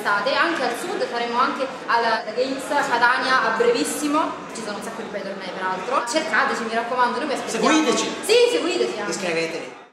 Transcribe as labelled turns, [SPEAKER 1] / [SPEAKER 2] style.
[SPEAKER 1] quest'estate, anche al sud, saremo anche alla Games Catania a brevissimo, ci sono un sacco di bei tornei peraltro. Cercateci, mi raccomando, noi vi aspettiamo.
[SPEAKER 2] Seguiteci!
[SPEAKER 1] Sì, seguiteci anche.
[SPEAKER 2] Iscrivetevi.